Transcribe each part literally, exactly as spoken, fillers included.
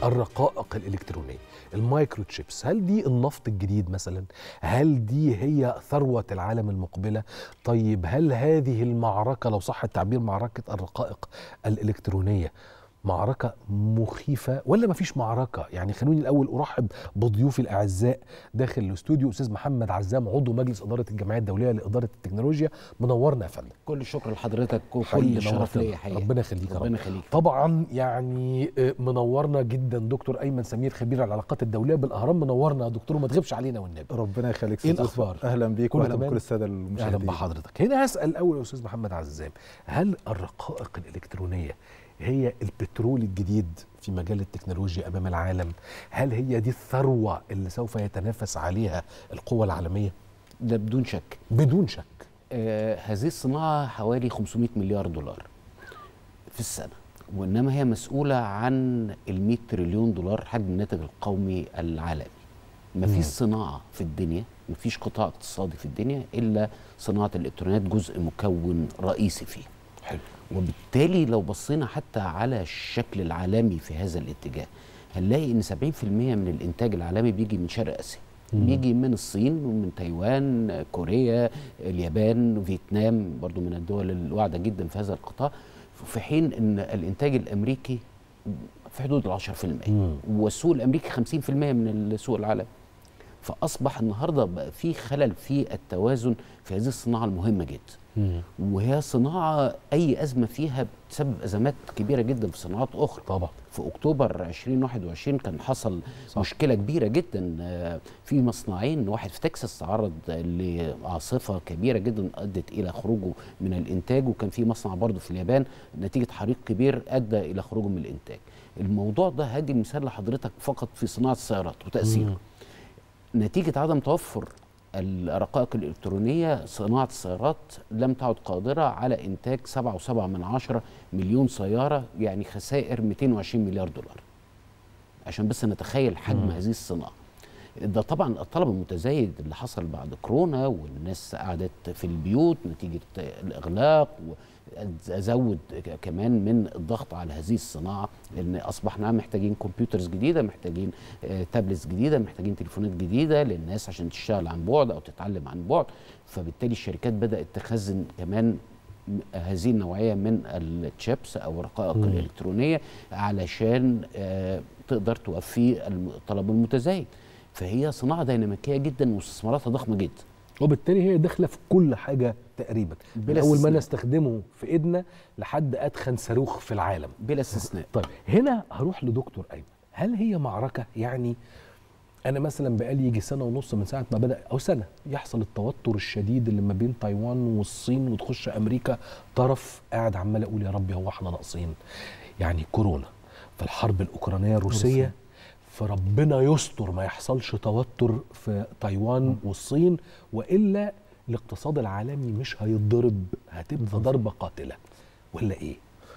الرقائق الإلكترونية، المايكرو تشيبس، هل دي النفط الجديد مثلا؟ هل دي هي ثروة العالم المقبلة؟ طيب هل هذه المعركة، لو صح التعبير، معركة الرقائق الإلكترونية، معركة مخيفة ولا مفيش معركة؟ يعني خلوني الأول أرحب بضيوفي الأعزاء داخل الاستوديو. أستاذ محمد عزام، عضو مجلس إدارة الجمعية الدولية لإدارة التكنولوجيا، منورنا يا فندم. كل الشكر لحضرتك وكل الشرف ليا حقيقة. ربنا يخليك. ربنا يخليك. طبعا يعني منورنا جدا دكتور أيمن سمير، خبير العلاقات الدولية بالأهرام، منورنا يا دكتور وما تغيبش علينا والنبي. ربنا يخليك. إيه الأخبار؟ أهلا بيك وأهلا بكل السادة المشاهدين. أهلا بحضرتك. هنا هسأل الأول يا أستاذ محمد عزام، هل الرقائق الإلكترونية هي البترول الجديد في مجال التكنولوجيا أمام العالم؟ هل هي دي الثروة اللي سوف يتنافس عليها القوى العالمية؟ ده بدون شك. بدون شك. آه هذه الصناعة حوالي خمسمائة مليار دولار في السنة، وإنما هي مسؤولة عن المئة تريليون دولار حجم الناتج القومي العالمي. مفيش صناعة في الدنيا، مفيش قطاع اقتصادي في الدنيا إلا صناعة الإلكترونيات جزء مكون رئيسي فيه. حلو. وبالتالي لو بصينا حتى على الشكل العالمي في هذا الاتجاه هنلاقي ان سبعين في المئة من الانتاج العالمي بيجي من شرق اسيا، بيجي من الصين ومن تايوان، كوريا، اليابان، فيتنام، برضو من الدول الواعده جدا في هذا القطاع، في حين ان الانتاج الامريكي في حدود العشرة في المئة، والسوق الامريكي خمسين في المئة من السوق العالمي. فاصبح النهارده بقى في خلل في التوازن في هذه الصناعه المهمه جدا. مم. وهي صناعه اي ازمه فيها بتسبب ازمات كبيره جدا في صناعات اخرى. طبعا. في اكتوبر ألفين وواحد وعشرين كان حصل صح. مشكله كبيره جدا في مصنعين، واحد في تكساس تعرض لعاصفه كبيره جدا ادت الى خروجه من الانتاج، وكان في مصنع برضه في اليابان نتيجه حريق كبير ادى الى خروجه من الانتاج. الموضوع ده هدي مثال لحضرتك فقط في صناعه السيارات وتاثيره. نتيجه عدم توفر الرقائق الإلكترونية صناعة السيارات لم تعد قادرة على إنتاج سبعة وسبعة من عشرة مليون سيارة، يعني خسائر مئتين وعشرين مليار دولار، عشان بس نتخيل حجم مم. هذه الصناعة. ده طبعا الطلب المتزايد اللي حصل بعد كورونا والناس قعدت في البيوت نتيجة الإغلاق، وزود كمان من الضغط على هذه الصناعة، لأن أصبحنا محتاجين كمبيوترز جديدة، محتاجين تابلتس جديدة، محتاجين تليفونات جديدة للناس عشان تشتغل عن بعد أو تتعلم عن بعد. فبالتالي الشركات بدأت تخزن كمان هذه النوعية من التشيبس أو الرقائق م. الإلكترونية علشان تقدر توفي الطلب المتزايد. فهي صناعة ديناميكية جدا واستثماراتها ضخمة جدا، وبالتالي هي داخله في كل حاجه تقريبا، من اول ما نستخدمه في ايدنا لحد ادخن صاروخ في العالم بلا استثناء. طيب هنا هروح لدكتور ايمن، هل هي معركه؟ يعني انا مثلا بقالي يجي سنه ونص من ساعه ما بدا، او سنه، يحصل التوتر الشديد اللي ما بين تايوان والصين وتخش امريكا طرف، قاعد عمال اقول يا ربي هو احنا ناقصين يعني كورونا، في الحرب الاوكرانيه الروسيه، فربنا يستر ما يحصلش توتر في تايوان والصين، وإلا الاقتصاد العالمي مش هيتضرب، هتبقى ضربة قاتلة ولا إيه؟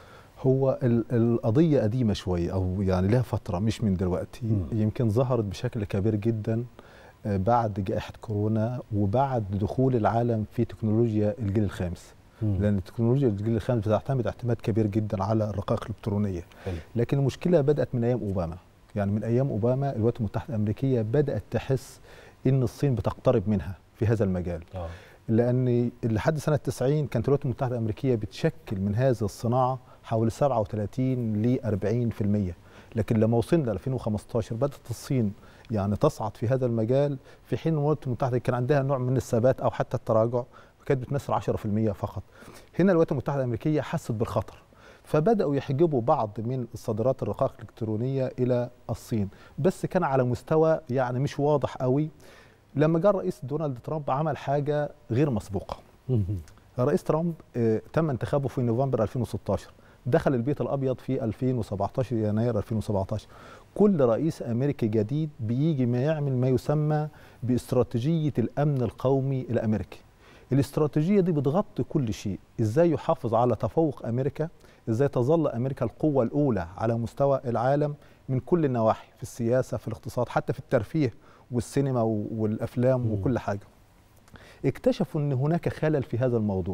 هو القضية قديمة شوية، أو يعني لها فترة مش من دلوقتي. مم. يمكن ظهرت بشكل كبير جدا بعد جائحة كورونا وبعد دخول العالم في تكنولوجيا الجيل الخامس. مم. لأن تكنولوجيا الجيل الخامس بتعتمد اعتماد كبير جدا على الرقائق الإلكترونية. حلو. لكن المشكلة بدأت من أيام أوباما. يعني من أيام أوباما الولايات المتحدة الأمريكية بدأت تحس إن الصين بتقترب منها في هذا المجال. أوه. لأن لحد سنة تسعين كانت الولايات المتحدة الأمريكية بتشكل من هذه الصناعة حوالي سبعة وثلاثين ل أربعين في المئة، لكن لما وصلنا ألفين وخمسة عشر بدأت الصين يعني تصعد في هذا المجال، في حين الولايات المتحدة كان عندها نوع من الثبات أو حتى التراجع، كانت بتمثل عشرة في المئة فقط. هنا الولايات المتحدة الأمريكية حست بالخطر، فبدأوا يحجبوا بعض من الصادرات الرقائق الإلكترونية إلى الصين، بس كان على مستوى يعني مش واضح قوي. لما جاء الرئيس دونالد ترامب عمل حاجة غير مسبوقة. الرئيس ترامب اه تم انتخابه في نوفمبر ألفين وستة عشر، دخل البيت الأبيض في ألفين وسبعة عشر، يناير ألفين وسبعة عشر. كل رئيس أمريكي جديد بيجي ما يعمل ما يسمى باستراتيجية الأمن القومي الأمريكي. الاستراتيجية دي بتغطي كل شيء، ازاي يحافظ على تفوق أمريكا، ازاي تظل أمريكا القوة الأولى على مستوى العالم من كل النواحي، في السياسة، في الاقتصاد، حتى في الترفيه والسينما والأفلام م. وكل حاجة. اكتشفوا أن هناك خلل في هذا الموضوع،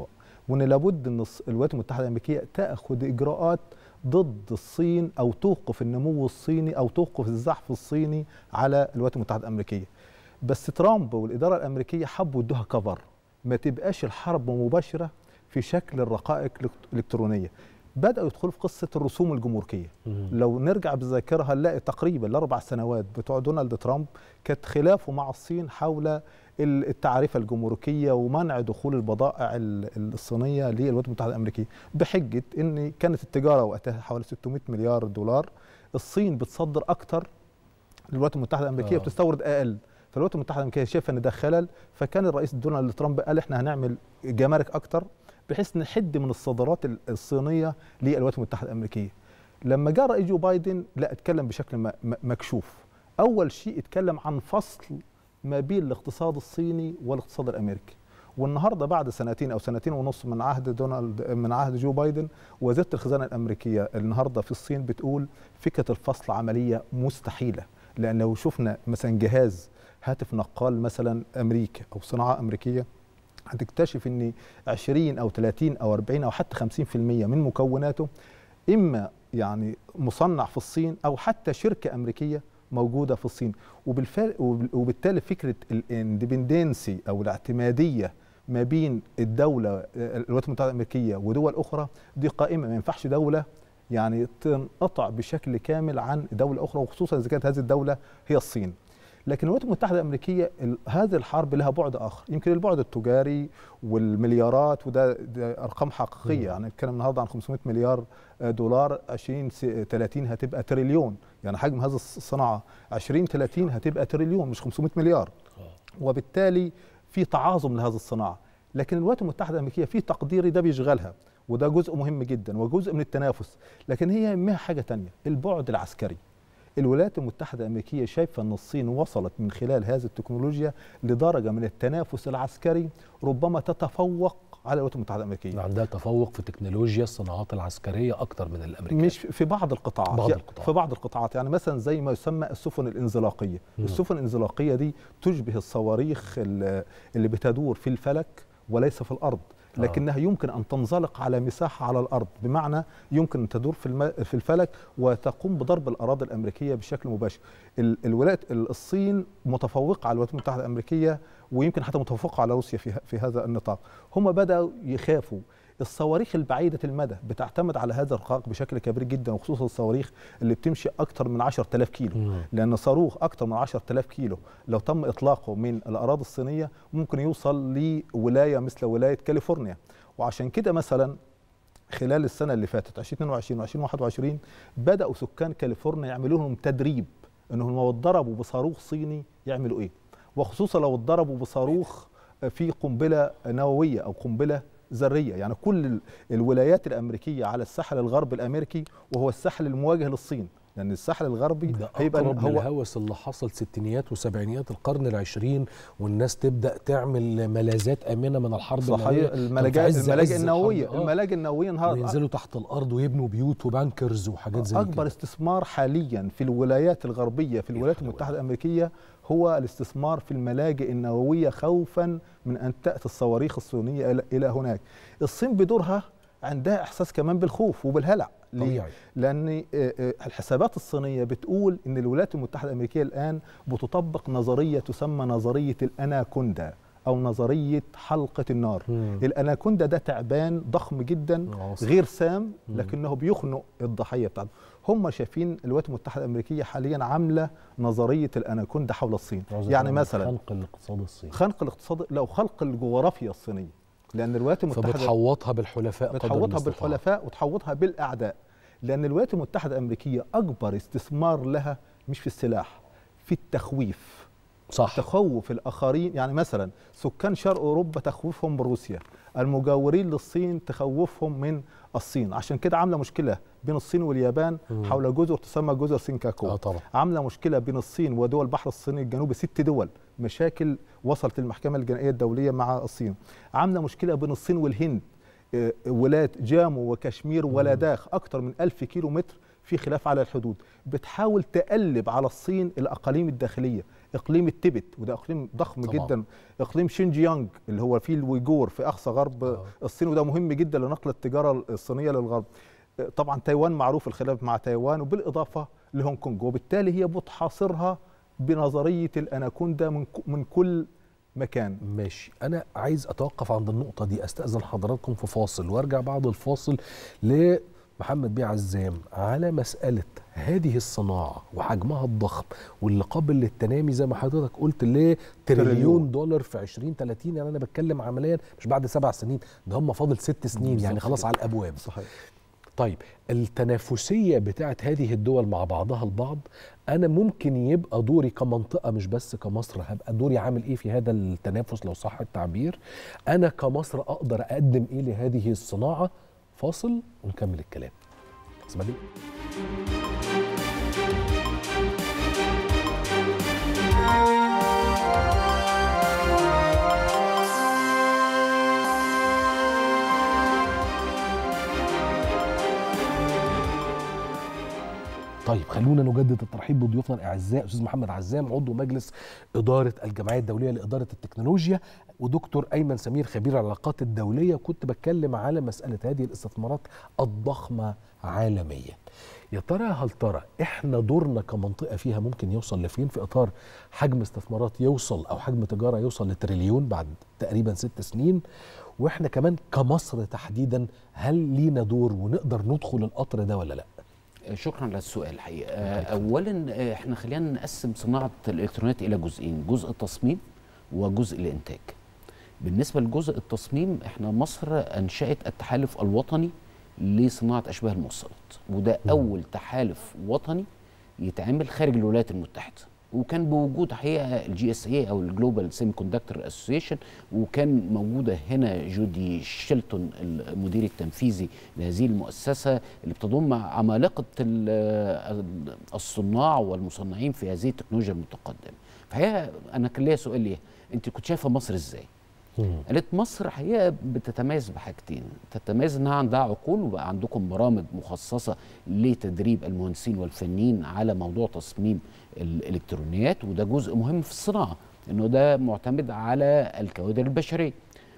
وان لابد ان الولايات المتحده الامريكيه تاخذ اجراءات ضد الصين او توقف النمو الصيني او توقف الزحف الصيني على الولايات المتحده الامريكيه. بس ترامب والاداره الامريكيه حبوا يدوها كفر، ما تبقاش الحرب مباشره في شكل الرقائق الالكترونيه. بداوا يدخلوا في قصه الرسوم الجمركيه. لو نرجع بالذاكره هنلاقي تقريبا الاربع سنوات بتوع دونالد ترامب كانت خلافه مع الصين حول التعرفه الجمركيه ومنع دخول البضائع الصينيه للولايات المتحده الامريكيه، بحجه ان كانت التجاره وقتها حوالي ستمائة مليار دولار، الصين بتصدر اكثر للولايات المتحده الامريكيه وبتستورد اقل، فالولايات المتحده الامريكيه شايفه ان ده خلل، فكان الرئيس دونالد ترامب قال احنا هنعمل جمارك اكثر بحيث نحد من الصادرات الصينيه للولايات المتحده الامريكيه. لما جاء رئيس جو بايدن لا اتكلم بشكل مكشوف. اول شيء اتكلم عن فصل ما بين الاقتصاد الصيني والاقتصاد الامريكي. والنهارده بعد سنتين او سنتين ونص من عهد دونالد من عهد جو بايدن، وزيره الخزانه الامريكيه النهارده في الصين بتقول فكره الفصل عمليه مستحيله، لان لو شفنا مثلا جهاز هاتف نقال مثلا امريكا او صناعه امريكيه هتكتشف ان عشرين او ثلاثين او أربعين او حتى خمسين بالمئة من مكوناته اما يعني مصنع في الصين او حتى شركه امريكيه موجوده في الصين. وبالتالي فكره الاندبندنسي او الاعتماديه ما بين الدوله الولايات المتحده الامريكيه ودول اخرى دي قائمه، ما ينفعش دوله يعني تنقطع بشكل كامل عن دوله اخرى، وخصوصا اذا كانت هذه الدوله هي الصين. لكن الولايات المتحده الامريكيه هذه الحرب لها بعد اخر، يمكن البعد التجاري والمليارات، وده ارقام حقيقيه، يعني نتكلم النهارده عن خمسمائة مليار دولار، عشرين ثلاثين هتبقى تريليون، يعني حجم هذه الصناعه عشرين ثلاثين هتبقى تريليون مش خمسمائة مليار. وبالتالي في تعاظم لهذه الصناعه، لكن الولايات المتحده الامريكيه في تقديري ده بيشغلها، وده جزء مهم جدا وجزء من التنافس، لكن هي يهمها حاجه ثانيه، البعد العسكري. الولايات المتحدة الأمريكية شايفة أن الصين وصلت من خلال هذه التكنولوجيا لدرجة من التنافس العسكري ربما تتفوق على الولايات المتحدة الأمريكية. عندها تفوق في تكنولوجيا الصناعات العسكرية أكتر من الأمريكان، مش في بعض القطاعات، بعض القطاعات. في بعض القطاعات يعني مثلا زي ما يسمى السفن الانزلاقية. م. السفن الانزلاقية دي تشبه الصواريخ اللي بتدور في الفلك وليس في الأرض، لكنها يمكن أن تنزلق على مساحة على الأرض، بمعنى يمكن أن تدور في, الم... في الفلك وتقوم بضرب الأراضي الأمريكية بشكل مباشر. الولايات الصين متفوقة على الولايات المتحدة الأمريكية، ويمكن حتى متفوقة على روسيا في, في هذا النطاق. هم بدأوا يخافوا الصواريخ البعيدة المدى بتعتمد على هذا الرقاق بشكل كبير جدا، وخصوصا الصواريخ اللي بتمشي أكثر من عشرة آلاف كيلو. مم. لأن صاروخ أكثر من عشرة آلاف كيلو لو تم إطلاقه من الأراضي الصينية ممكن يوصل لولاية مثل ولاية كاليفورنيا. وعشان كده مثلا خلال السنة اللي فاتت ألفين واثنين وعشرين وألفين وواحد وعشرين بدأوا سكان كاليفورنيا يعملوا لهم تدريب إنهم لو اتضربوا بصاروخ صيني يعملوا إيه، وخصوصا لو اتضربوا بصاروخ في قنبلة نووية أو قنبلة ذريه. يعني كل الولايات الامريكيه على الساحل الغربي الامريكي وهو الساحل المواجه للصين، لان يعني الساحل الغربي هيبقى هو الهوس اللي حصل ستينيات وسبعينيات القرن العشرين، والناس تبدا تعمل ملاذات امنه من الحرب صحيح. الملاجئ الملاجئ النوويه آه. الملاجئ النوويه نهار ينزلوا تحت الارض ويبنوا بيوت وبانكرز وحاجات زي كده. اكبر استثمار حاليا في الولايات الغربيه في الولايات المتحده الامريكيه هو الاستثمار في الملاجئ النوويه، خوفا من ان تاتي الصواريخ الصينيه الى هناك. الصين بدورها عندها احساس كمان بالخوف وبالهلع. طبيعي. لان الحسابات الصينيه بتقول ان الولايات المتحده الامريكيه الان بتطبق نظريه تسمى نظريه الاناكوندا او نظريه حلقه النار. مم. الاناكوندا ده تعبان ضخم جدا غير سام، لكنه بيخنق الضحيه بتاعته. هم شايفين الولايات المتحده الامريكيه حاليا عامله نظريه الاناكوندا حول الصين، يعني مثلا خنق الاقتصاد الصيني، خنق الاقتصاد لو خلق الجغرافيا الصينيه، لان الولايات المتحده فبتحوطها بالحلفاء، بتحوطها بالحلفاء وتحوطها بالاعداء، لان الولايات المتحده الامريكيه اكبر استثمار لها مش في السلاح، في التخويف. صح. تخوف الاخرين، يعني مثلا سكان شرق اوروبا تخوفهم بروسيا، المجاورين للصين تخوفهم من الصين، عشان كده عامله مشكله بين الصين واليابان مم. حول جزر تسمى جزر سينكاكو. اه طبعا. عامله مشكله بين الصين ودول البحر الصيني الجنوبي، ست دول، مشاكل وصلت المحكمه الجنائيه الدوليه مع الصين. عامله مشكله بين الصين والهند، ولايات جامو وكشمير ولداخ اكثر من ألف كيلو متر في خلاف على الحدود، بتحاول تقلب على الصين الاقاليم الداخليه، اقليم التبت وده اقليم ضخم طبعا. جدا، اقليم شينجيانج اللي هو فيه الويجور في اقصى غرب آه. الصين وده مهم جدا لنقل التجاره الصينيه للغرب. طبعا تايوان معروف الخلاف مع تايوان وبالاضافه لهونج كونج، وبالتالي هي بتحاصرها بنظريه الاناكوندا من من كل مكان. ماشي، انا عايز اتوقف عند النقطه دي، استاذن حضراتكم في فاصل وارجع بعد الفاصل لمحمد بيه عزام على مساله هذه الصناعه وحجمها الضخم واللي قابل للتنامي زي ما حضرتك قلت لتريليون دولار في عشرين ثلاثين. يعني انا بتكلم عمليا مش بعد سبع سنين، ده هم فاضل ست سنين يعني خلاص على الابواب. صحيح. طيب التنافسية بتاعت هذه الدول مع بعضها البعض، أنا ممكن يبقى دوري كمنطقة مش بس كمصر، هبقى دوري عامل إيه في هذا التنافس لو صح التعبير؟ أنا كمصر أقدر أقدم إيه لهذه الصناعة؟ فاصل ونكمل الكلام. اسمع دي. طيب خلونا نجدد الترحيب بضيوفنا الاعزاء، استاذ محمد عزام عضو مجلس اداره الجمعيه الدوليه لاداره التكنولوجيا، ودكتور ايمن سمير خبير العلاقات الدوليه. كنت بتكلم على مساله هذه الاستثمارات الضخمه عالميا. يا ترى هل ترى احنا دورنا كمنطقه فيها ممكن يوصل لفين في اطار حجم استثمارات يوصل او حجم تجاره يوصل لتريليون بعد تقريبا ست سنين؟ واحنا كمان كمصر تحديدا هل لينا دور ونقدر ندخل القطر ده ولا لا؟ شكرا على السؤال. الحقيقه اولا احنا خلينا نقسم صناعه الالكترونيات الى جزئين، جزء التصميم وجزء الانتاج. بالنسبه لجزء التصميم احنا مصر انشات التحالف الوطني لصناعه اشباه الموصلات، وده اول تحالف وطني يتعمل خارج الولايات المتحده، وكان بوجود حقيقه الجي اس اي او الجلوبال سيمي كوندكتور اسوسيشن، وكان موجوده هنا جودي شيلتون المدير التنفيذي لهذه المؤسسه اللي بتضم عمالقه الصناع والمصنعين في هذه التكنولوجيا المتقدمه. فهي انا كان ليا سؤال ليها، انت كنت شايفه مصر ازاي؟ قالت مصر حقيقه بتتميز بحاجتين، تتميز انها عندها عقول وبقى عندكم برامج مخصصه لتدريب المهندسين والفنيين على موضوع تصميم الالكترونيات، وده جزء مهم في الصناعه انه ده معتمد على الكوادر البشريه.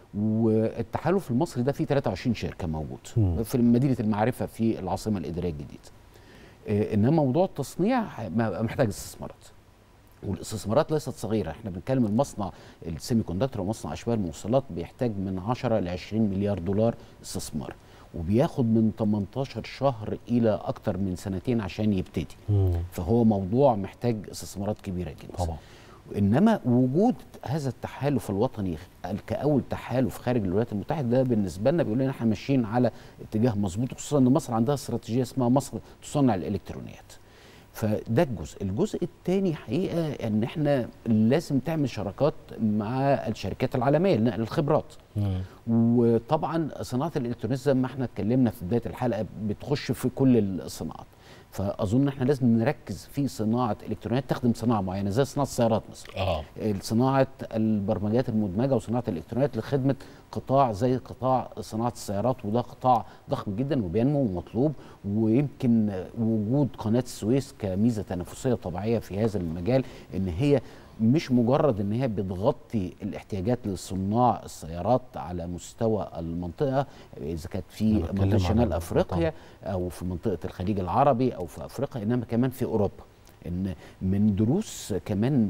والتحالف المصري ده فيه ثلاثة وعشرين شركه موجود في مدينه المعرفه في العاصمه الاداريه الجديده. انما موضوع التصنيع محتاج استثمارات، والاستثمارات ليست صغيره، احنا بنتكلم المصنع السيمي كوندكتور ومصنع اشباه الموصلات بيحتاج من عشرة ل عشرين مليار دولار استثمار، وبياخد من ثمانية عشر شهر الى اكتر من سنتين عشان يبتدي. مم. فهو موضوع محتاج استثمارات كبيره جدا طبعا. انما وجود هذا التحالف الوطني كاول تحالف خارج الولايات المتحده ده بالنسبه لنا بيقول لنا احنا ماشيين على اتجاه مظبوط، خصوصا ان مصر عندها استراتيجيه اسمها مصر تصنع الالكترونيات. فده الجزء، الجزء الثاني حقيقه ان احنا لازم تعمل شراكات مع الشركات العالميه لنقل الخبرات. مم. وطبعا صناعه الالكترونيات زي ما احنا اتكلمنا في بدايه الحلقه بتخش في كل الصناعات، فاظن احنا لازم نركز في صناعه الكترونيات تخدم صناعه معينه زي صناعه السيارات مثلا، اه صناعه البرمجيات المدمجه وصناعه الالكترونيات لخدمه قطاع زي قطاع صناعه السيارات، وده قطاع ضخم جدا وبينمو ومطلوب، ويمكن وجود قناه السويس كميزه تنافسيه طبيعيه في هذا المجال ان هي مش مجرد ان هي بتغطي الاحتياجات لصناع السيارات على مستوى المنطقه اذا كانت في منطقه شمال افريقيا او في منطقه الخليج العربي او في افريقيا، انما كمان في اوروبا. ان من دروس كمان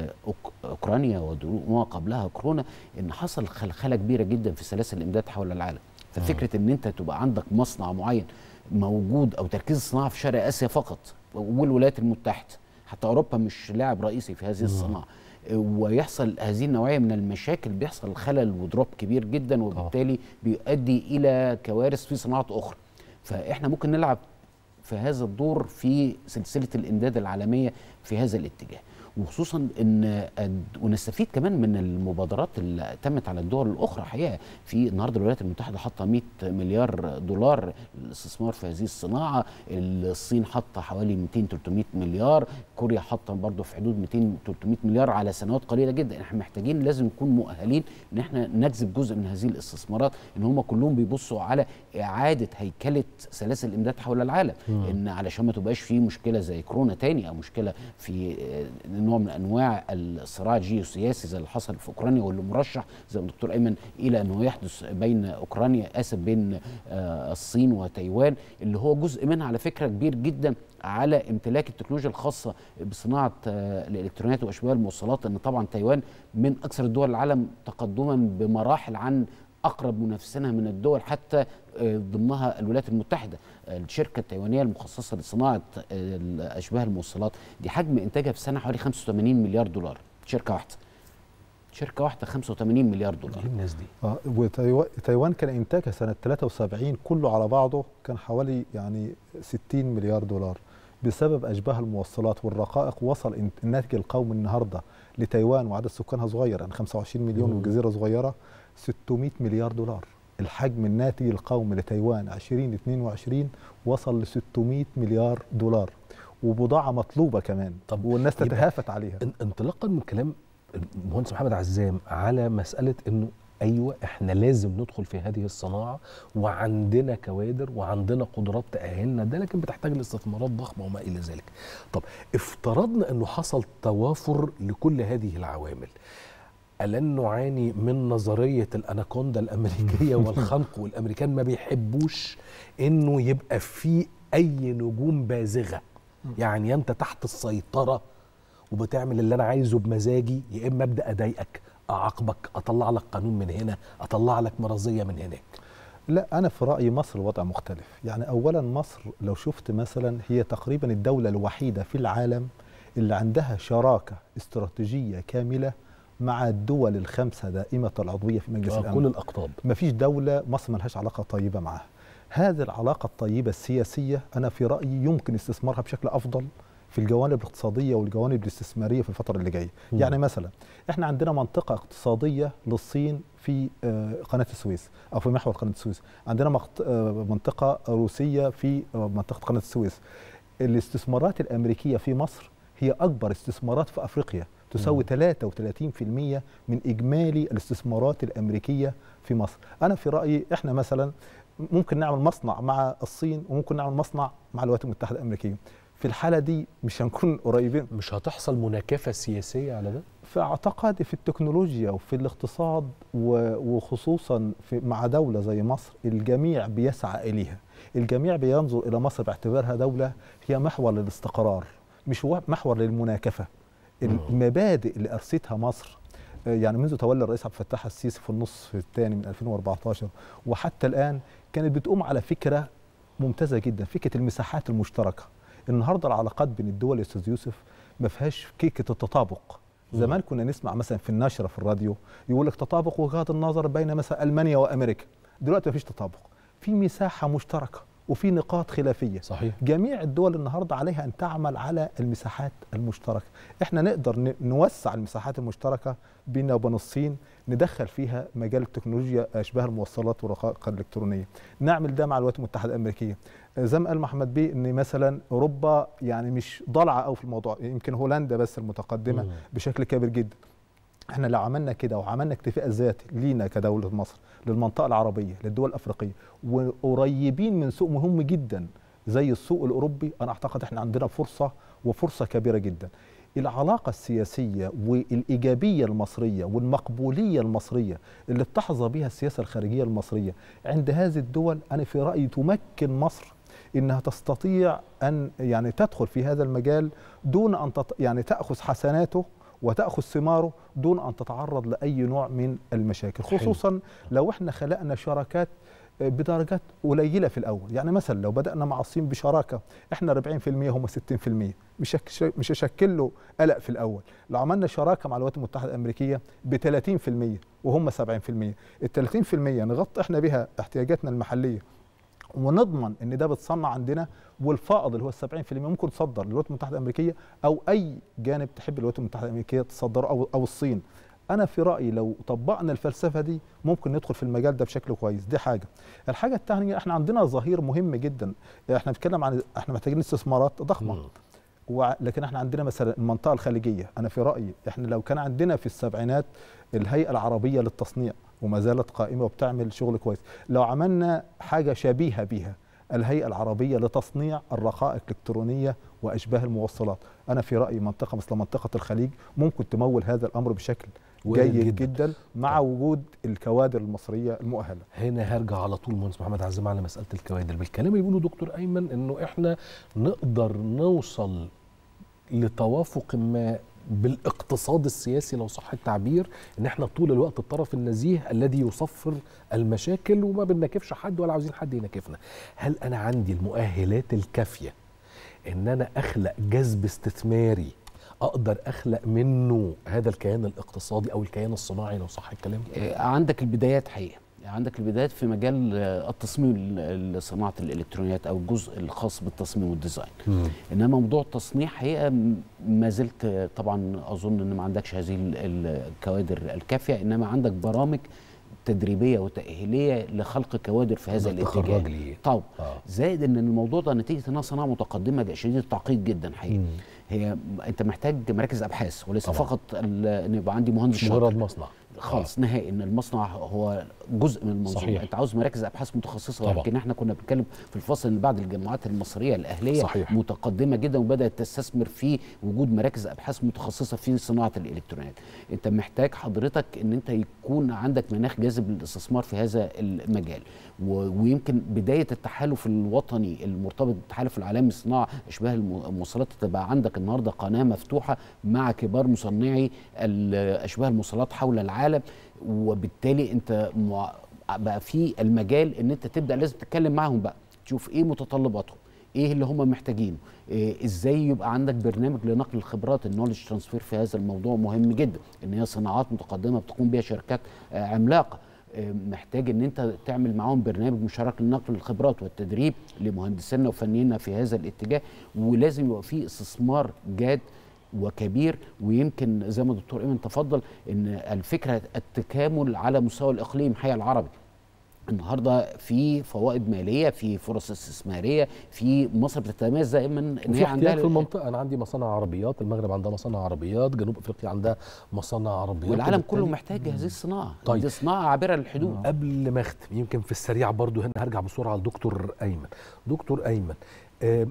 اوكرانيا وما قبلها كورونا ان حصل خلخله كبيره جدا في سلاسل الامداد حول العالم. ففكره ان انت تبقى عندك مصنع معين موجود او تركيز الصناعه في شرق اسيا فقط والولايات المتحده، حتى اوروبا مش لاعب رئيسي في هذه الصناعه، ويحصل هذه النوعيه من المشاكل بيحصل خلل ودروب كبير جدا، وبالتالي بيؤدي الى كوارث في صناعات اخرى. فاحنا ممكن نلعب في هذا الدور في سلسله الامداد العالميه في هذا الاتجاه، وخصوصا ان ونستفيد كمان من المبادرات اللي تمت على الدول الاخرى. حقيقه في النهارده الولايات المتحده حاطه مئة مليار دولار للاستثمار في هذه الصناعه، الصين حاطه حوالي مئتين ثلاثمئة مليار، كوريا حاطه برضه في حدود مئتين ثلاثمئة مليار على سنوات قليله جدا. احنا محتاجين لازم نكون مؤهلين ان احنا نجذب جزء من هذه الاستثمارات، ان هم كلهم بيبصوا على اعاده هيكله سلاسل الامداد حول العالم، م. ان علشان ما تبقاش في مشكله زي كورونا تاني او مشكله في نوع من انواع الصراع الجيوسياسي زي اللي حصل في اوكرانيا، واللي مرشح زي ما الدكتور ايمن الى انه يحدث بين اوكرانيا اسف بين آه الصين وتايوان، اللي هو جزء منها على فكره كبير جدا على امتلاك التكنولوجيا الخاصه بصناعه آه الالكترونيات واشباه الموصلات. ان طبعا تايوان من اكثر الدول العالم تقدما بمراحل عن اقرب منافسينها من الدول، حتى ضمنها الولايات المتحده. الشركه التايوانيه المخصصه لصناعه اشباه الموصلات دي حجم انتاجها في السنه حوالي خمسة وثمانين مليار دولار. شركه واحده شركه واحده خمسة وثمانين مليار دولار. ايه الناس دي؟ اه وتايوان كان انتاجها سنه ثلاثة وسبعين كله على بعضه كان حوالي يعني ستين مليار دولار. بسبب اشباه الموصلات والرقائق وصل الناتج القومي النهارده لتايوان وعدد سكانها صغير يعني خمسة وعشرين مليون وجزيره صغيره ستمائة مليار دولار. الحجم الناتج القومي لتايوان ألفين واثنين وعشرين وصل ل ستمائة مليار دولار، وبضاعه مطلوبه كمان. طب والناس تتهافت عليها. انطلاقا من كلام المهندس محمد عزام على مساله انه ايوه احنا لازم ندخل في هذه الصناعه وعندنا كوادر وعندنا قدرات تاهلنا ده، لكن بتحتاج لاستثمارات ضخمه وما الى ذلك. طب افترضنا انه حصل توافر لكل هذه العوامل، ألن نعاني من نظرية الأناكوندا الأمريكية والخنق؟ والأمريكان ما بيحبوش إنه يبقى في أي نجوم بازغة، يعني أنت تحت السيطرة وبتعمل اللي أنا عايزه بمزاجي، يا إما أبدأ أضايقك أعاقبك أطلع لك قانون من هنا أطلع لك مرضية من هناك. لا أنا في رأيي مصر الوضع مختلف. يعني أولا مصر لو شفت مثلا هي تقريبا الدولة الوحيدة في العالم اللي عندها شراكة استراتيجية كاملة مع الدول الخمسة دائمة العضوية في مجلس الأمن. كل الأقطاب. مفيش دولة مصر ملهاش علاقة طيبة معها. هذه العلاقة الطيبة السياسية أنا في رأيي يمكن استثمارها بشكل أفضل في الجوانب الاقتصادية والجوانب الاستثمارية في الفترة اللي جاية. يعني مثلا احنا عندنا منطقة اقتصادية للصين في قناة السويس أو في محور قناة السويس، عندنا منطقة روسية في منطقة قناة السويس. الاستثمارات الأمريكية في مصر هي أكبر استثمارات في أفريقيا، تساوي ثلاثة وثلاثين بالمئة من إجمالي الاستثمارات الأمريكية في مصر. أنا في رأيي إحنا مثلا ممكن نعمل مصنع مع الصين وممكن نعمل مصنع مع الولايات المتحدة الأمريكية. في الحالة دي مش هنكون قريبين. مش هتحصل مناكفة سياسية على ده؟ في اعتقادي في التكنولوجيا وفي الاقتصاد وخصوصا في مع دولة زي مصر الجميع بيسعى إليها. الجميع بينظر إلى مصر باعتبارها دولة هي محور للاستقرار مش محور للمناكفة. المبادئ اللي أرستها مصر يعني منذ تولى الرئيس عبد الفتاح السيسي في النصف الثاني من ألفين وأربعة عشر وحتى الآن كانت بتقوم على فكرة ممتازة جدا، فكرة المساحات المشتركة. النهارده العلاقات بين الدول يا استاذ يوسف ما فيهاش كيكة التطابق. زمان كنا نسمع مثلا في النشرة في الراديو يقول لك تطابق وجهات النظر بين مثلا ألمانيا وأمريكا. دلوقتي ما فيش تطابق، في مساحة مشتركة وفي نقاط خلافية. صحيح. جميع الدول النهارده عليها ان تعمل على المساحات المشتركه. احنا نقدر نوسع المساحات المشتركه بيننا وبين الصين، ندخل فيها مجال التكنولوجيا اشباه الموصلات والرقائق الالكترونيه، نعمل ده مع الولايات المتحده الامريكيه. زي ما قال محمد بيه ان مثلا اوروبا يعني مش ضالعه قوي في الموضوع، يمكن هولندا بس المتقدمه مم. بشكل كبير جدا. احنا لو عملنا كده وعملنا اكتفاء ذاتي لينا كدولة مصر للمنطقة العربية للدول الأفريقية وقريبين من سوق مهم جدا زي السوق الأوروبي، أنا أعتقد احنا عندنا فرصة وفرصة كبيرة جدا. العلاقة السياسية والإيجابية المصرية والمقبولية المصرية اللي بتحظى بها السياسة الخارجية المصرية عند هذه الدول أنا في رأيي تمكن مصر إنها تستطيع أن يعني تدخل في هذا المجال دون أن تط... يعني تأخذ حسناته وتأخذ ثماره دون أن تتعرض لأي نوع من المشاكل، خصوصا لو احنا خلقنا شراكات بدرجات قليلة في الأول. يعني مثلا لو بدأنا مع الصين بشراكة احنا أربعين بالمئة هم ستين بالمئة مش مش هيشكل له قلق في الأول. لو عملنا شراكة مع الولايات المتحدة الأمريكية ب ثلاثين بالمئة وهم سبعين بالمئة، ال ثلاثين بالمئة نغطي احنا بها احتياجاتنا المحلية ونضمن ان ده بتصنع عندنا، والفائض اللي هو السبعين بالمئة ممكن تصدر للولايات المتحده الامريكيه او اي جانب تحب الولايات المتحده الامريكيه تصدره او او الصين. انا في رايي لو طبقنا الفلسفه دي ممكن ندخل في المجال ده بشكل كويس. دي حاجه. الحاجه الثانيه احنا عندنا ظهير مهم جدا، احنا بنتكلم عن احنا محتاجين استثمارات ضخمه لكن احنا عندنا مثلا المنطقه الخليجيه. انا في رايي احنا لو كان عندنا في السبعينات الهيئه العربيه للتصنيع وما زالت قائمه وبتعمل شغل كويس، لو عملنا حاجه شبيهه بيها الهيئة العربية لتصنيع الرقائق الإلكترونية وأشباه الموصلات. أنا في رأيي منطقة مثل منطقة الخليج ممكن تمول هذا الأمر بشكل جيد جدا, جدا مع طيب. وجود الكوادر المصرية المؤهلة. هنا هرجع على طول مهندس محمد عزام على مسألة الكوادر. بالكلام اللي بيقوله دكتور أيمن إنه إحنا نقدر نوصل لتوافق ما بالاقتصاد السياسي لو صح التعبير، ان احنا طول الوقت الطرف النزيه الذي يصفر المشاكل وما بنناكفش حد ولا عاوزين حد يناكفنا. هل انا عندي المؤهلات الكافيه ان انا اخلق جذب استثماري اقدر اخلق منه هذا الكيان الاقتصادي او الكيان الصناعي لو صح الكلام؟ عندك البدايات حقيقه، عندك البدايات في مجال التصميم صناعه الالكترونيات او الجزء الخاص بالتصميم والديزاين. مم. انما موضوع التصنيع حقيقه ما زلت طبعا اظن ان ما عندكش هذه الكوادر الكافيه، انما عندك برامج تدريبيه وتاهيليه لخلق كوادر في هذا الاتجاه. طب آه. زائد ان الموضوع ده نتيجه انها صناعه متقدمه شديده التعقيد جدا حقيقه. مم. هي انت محتاج مراكز ابحاث وليس طبعا. فقط ان يبقى عندي مهندس شاطر مجرد مصنع خالص آه. نهائي، ان المصنع هو جزء من المنظومه. صحيح. انت عاوز مراكز ابحاث متخصصه، لكن احنا كنا بنتكلم في الفصل ان بعض الجامعات المصريه الاهليه صحيح. متقدمه جدا وبدات تستثمر في وجود مراكز ابحاث متخصصه في صناعه الالكترونيات. انت محتاج حضرتك ان انت يكون عندك مناخ جاذب للاستثمار في هذا المجال، ويمكن بدايه التحالف الوطني المرتبط بالتحالف العالمي لصناعه اشباه الموصلات تبقى عندك النهارده قناه مفتوحه مع كبار مصنعي اشباه الموصلات حول العالم، وبالتالي انت بقى في المجال ان انت تبدا لازم تتكلم معهم بقى تشوف ايه متطلباتهم، ايه اللي هم محتاجينه، إيه ازاي يبقى عندك برنامج لنقل الخبرات. النولج ترانسفير في هذا الموضوع مهم جدا، ان هي صناعات متقدمه بتقوم بها شركات عملاقه، محتاج ان انت تعمل معاهم برنامج مشترك لنقل الخبرات والتدريب لمهندسينا وفنينا في هذا الاتجاه، ولازم يبقى في استثمار جاد وكبير. ويمكن زي ما الدكتور ايمن تفضل ان الفكره التكامل على مستوى الاقليم حي العربي. النهارده في فوائد ماليه، في فرص استثماريه، في مصر بتتميز دائما ان هي عندها في المنطقه. انا عندي مصانع عربيات، المغرب عندها مصانع عربيات، جنوب افريقيا عندها مصانع عربيات، والعالم كله محتاج هذه الصناعه. طيب. دي صناعه عابره للحدود. قبل ما اختم يمكن في السريع برضو هنا هرجع بسرعه لدكتور ايمن. دكتور ايمن، آه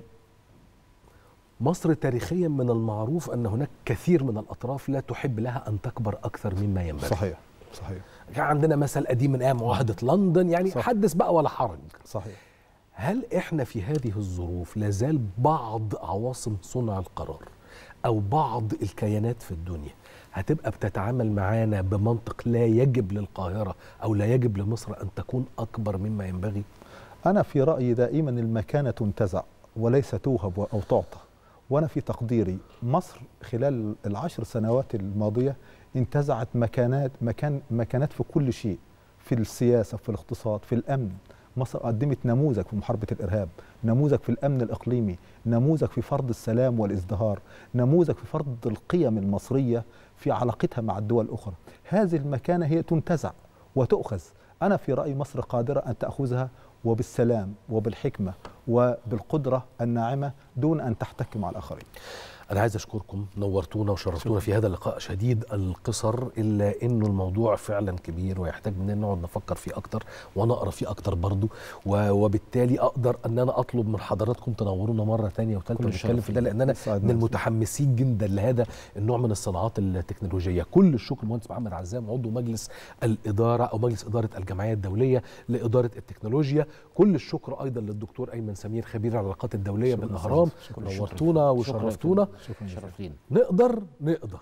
مصر تاريخيا من المعروف ان هناك كثير من الاطراف لا تحب لها ان تكبر اكثر مما ينبغي. صحيح صحيح. كان عندنا مثل قديم من ايام معاهده لندن، يعني صح. حدث بقى ولا حرج. صحيح. هل احنا في هذه الظروف لازال بعض عواصم صنع القرار او بعض الكيانات في الدنيا هتبقى بتتعامل معانا بمنطق لا يجب للقاهره او لا يجب لمصر ان تكون اكبر مما ينبغي؟ انا في رايي دائما المكانه تنتزع وليس توهب او تعطى. وانا في تقديري مصر خلال العشر سنوات الماضيه انتزعت مكانات مكان مكانات في كل شيء، في السياسه، في الاقتصاد، في الامن. مصر قدمت نموذج في محاربه الارهاب، نموذج في الامن الاقليمي، نموذج في فرض السلام والازدهار، نموذج في فرض القيم المصريه في علاقتها مع الدول الاخرى. هذه المكانه هي تنتزع وتؤخذ. انا في رايي مصر قادره ان تاخذها وبالسلام وبالحكمه وبالقدره الناعمه دون ان تحتك مع الاخرين. أنا عايز أشكركم، نورتونا وشرفتونا في هذا اللقاء شديد القصر، إلا إنه الموضوع فعلا كبير ويحتاج مننا نقعد نفكر فيه أكتر ونقرأ فيه أكتر برضو، وبالتالي أقدر أن أنا أطلب من حضراتكم تنورونا مرة تانية وثالثة ونتكلم في ده، لأن أنا من المتحمسين جدا لهذا النوع من الصناعات التكنولوجية. كل الشكر المهندس محمد عزام عضو مجلس الإدارة أو مجلس إدارة الجمعية الدولية لإدارة التكنولوجيا. كل الشكر أيضا للدكتور أيمن سمير خبير العلاقات الدولية بالأهرام. نورتونا وشرفتونا. شرفتين. نقدر نقدر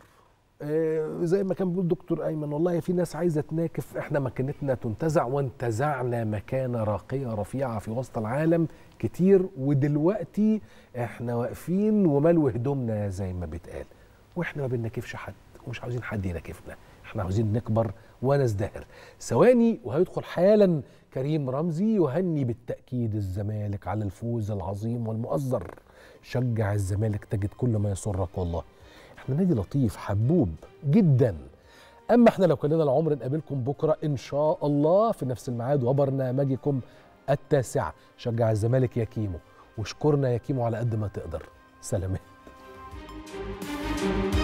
آه زي ما كان بيقول دكتور ايمن، والله في ناس عايزه تناكف، احنا مكانتنا تنتزع وانتزعنا مكانه راقيه رفيعه في وسط العالم كتير، ودلوقتي احنا واقفين وملو هدومنا زي ما بيتقال، واحنا ما بنناكفش حد ومش عاوزين حد يناكفنا، احنا عاوزين نكبر ونزدهر. ثواني وهيدخل حالا كريم رمزي يهني بالتاكيد الزمالك على الفوز العظيم والمؤزر. شجع الزمالك تجد كل ما يسرك، والله احنا نادي لطيف حبوب جدا. اما احنا لو كان لنا العمر نقابلكم بكره ان شاء الله في نفس الميعاد وبرنامجكم التاسعه. شجع الزمالك يا كيمو، واشكرنا يا كيمو على قد ما تقدر. سلامات.